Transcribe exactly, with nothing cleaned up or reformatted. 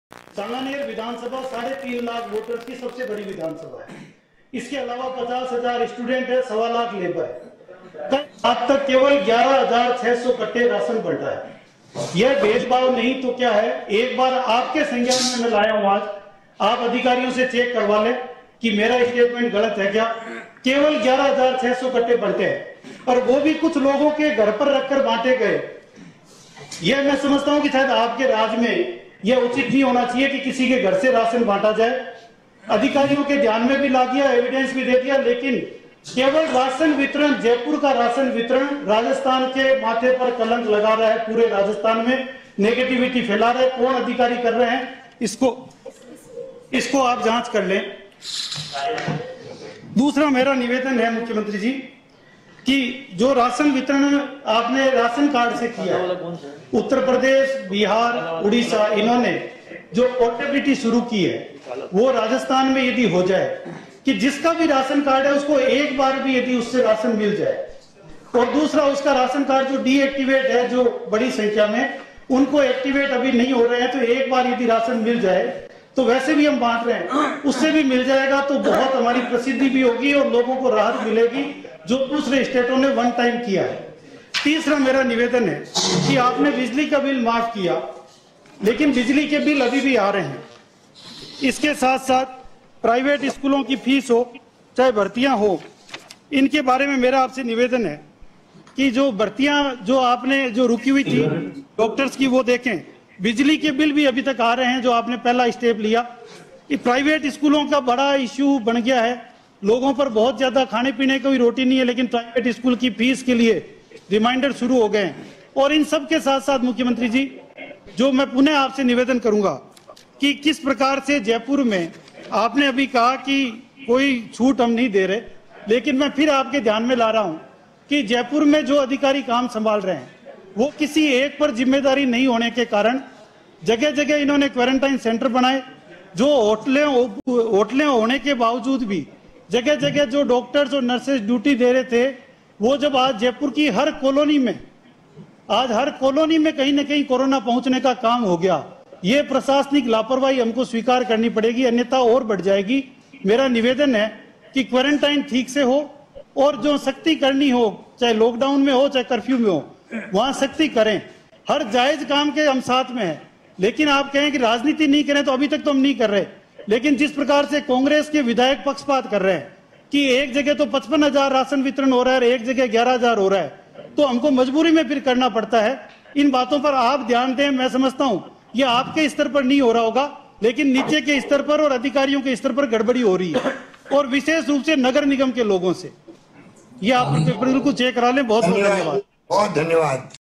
सांगानेर विधानसभा साढ़े तीन लाख वोटर्स की सबसे बड़ी विधानसभा है। इसके अलावा पचास हजार स्टूडेंट है, सवा लाख लेबर है। आज तक केवल ग्यारह हजार छह सौ कट्टे राशन बंटा है। यह भेदभाव नहीं तो क्या है? एक बार आपके संज्ञान में मैं लाया हूं, आज आप अधिकारियों से चेक करवा लें कि मेरा स्टेटमेंट गलत है क्या। केवल ग्यारह हजार छह सौ कट्टे बंटे हैं और वो भी कुछ लोगों के घर पर रखकर बांटे गए। यह मैं समझता हूं कि शायद आपके राज्य में यह उचित नहीं होना चाहिए कि किसी के घर से राशन बांटा जाए। अधिकारियों के ध्यान में भी ला दिया, एविडेंस भी दे दिया, लेकिन केवल राशन वितरण, जयपुर का राशन वितरण राजस्थान के माथे पर कलंक लगा रहा है। पूरे राजस्थान में नेगेटिविटी फैला रहे। कौन अधिकारी कर रहे हैं इसको इसको आप जांच कर लें। दूसरा मेरा निवेदन है मुख्यमंत्री जी कि जो राशन वितरण आपने राशन कार्ड से किया, उत्तर प्रदेश, बिहार, उड़ीसा, इन्होंने जो पोर्टेबिलिटी शुरू की है वो राजस्थान में यदि हो जाए कि जिसका भी राशन कार्ड है उसको एक बार भी यदि उससे राशन मिल जाए, और दूसरा उसका राशन कार्ड जो डीएक्टिवेट है, जो बड़ी संख्या में उनको एक्टिवेट अभी नहीं हो रहे हैं, तो एक बार यदि राशन मिल जाए तो वैसे भी हम बांट रहे हैं उससे भी मिल जाएगा तो बहुत हमारी प्रसिद्धि भी होगी और लोगों को राहत मिलेगी जो दूसरे स्टेटों ने वन टाइम किया है। तीसरा मेरा निवेदन है कि आपने बिजली का बिल माफ किया, लेकिन बिजली के बिल अभी भी आ रहे हैं। इसके साथ साथ प्राइवेट स्कूलों की फीस हो चाहे भर्तियां हो, इनके बारे में मेरा आपसे निवेदन है कि जो भर्तियां जो आपने जो रुकी हुई थी डॉक्टर्स की वो देखें। बिजली के बिल भी अभी तक आ रहे हैं जो आपने पहला स्टेप लिया। ये प्राइवेट स्कूलों का बड़ा इश्यू बन गया है। लोगों पर बहुत ज्यादा खाने पीने की रोटी नहीं है, लेकिन प्राइवेट स्कूल की फीस के लिए रिमाइंडर शुरू हो गए हैं। और इन सब के साथ साथ मुख्यमंत्री जी, जो मैं पुनः आपसे निवेदन करूंगा कि किस प्रकार से जयपुर में आपने अभी कहा कि कोई छूट हम नहीं दे रहे, लेकिन मैं फिर आपके ध्यान में ला रहा हूं कि जयपुर में जो अधिकारी काम संभाल रहे हैं वो किसी एक पर जिम्मेदारी नहीं होने के कारण जगह जगह इन्होंने क्वारंटाइन सेंटर बनाए। जो होटलें होटलें होने के बावजूद भी जगह जगह जो डॉक्टर्स और नर्सेज ड्यूटी दे रहे थे, वो जब आज जयपुर की हर कॉलोनी में आज हर कॉलोनी में कहीं ना कहीं कोरोना पहुंचने का काम हो गया, ये प्रशासनिक लापरवाही हमको स्वीकार करनी पड़ेगी, अन्यथा और बढ़ जाएगी। मेरा निवेदन है कि क्वारंटाइन ठीक से हो और जो सख्ती करनी हो, चाहे लॉकडाउन में हो चाहे कर्फ्यू में हो, वहां सख्ती करें। हर जायज काम के हम साथ में हैं, लेकिन आप कहें कि राजनीति नहीं करें, तो अभी तक तो हम नहीं कर रहे। लेकिन जिस प्रकार से कांग्रेस के विधायक पक्षपात कर रहे हैं कि एक जगह तो पचपन हजार राशन वितरण हो रहा है और एक जगह ग्यारह हजार हो रहा है, तो हमको मजबूरी में फिर करना पड़ता है। इन बातों पर आप ध्यान दें। मैं समझता हूं ये आपके स्तर पर नहीं हो रहा होगा, लेकिन नीचे के स्तर पर और अधिकारियों के स्तर पर गड़बड़ी हो रही है, और विशेष रूप से नगर निगम के लोगों से। ये आप बिल्कुल चेक करा लें। बहुत बहुत धन्यवाद। बहुत धन्यवाद।